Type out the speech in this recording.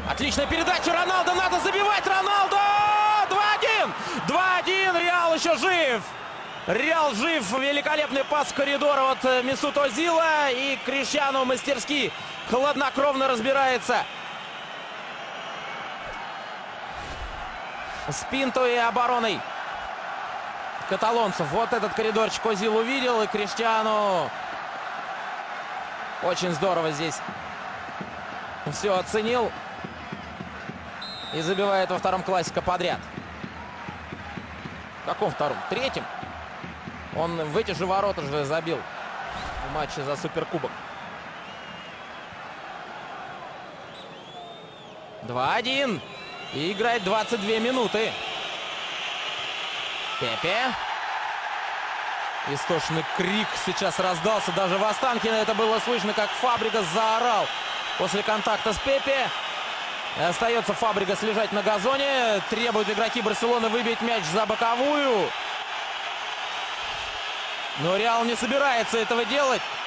Отличная передача. Роналдо. Надо забивать. Роналдо! 2-1. 2-1. Реал еще жив. Реал жив. Великолепный пас в коридор от Месут Озила. И Криштиану мастерски, хладнокровно разбирается с Пинто и обороной каталонцев. Вот этот коридорчик Озил увидел. И Криштиану очень здорово здесь все оценил. И забивает во втором классика подряд. В каком втором? Третьем. Он в эти же ворота же забил в матче за Суперкубок. 2-1. И играет 22 минуты. Пепе. Истошный крик сейчас раздался. Даже в Останкино это было слышно, как Фабрегас заорал после контакта с Пепе. Остается Фабрегас лежать на газоне. Требуют игроки Барселоны выбить мяч за боковую. Но Реал не собирается этого делать.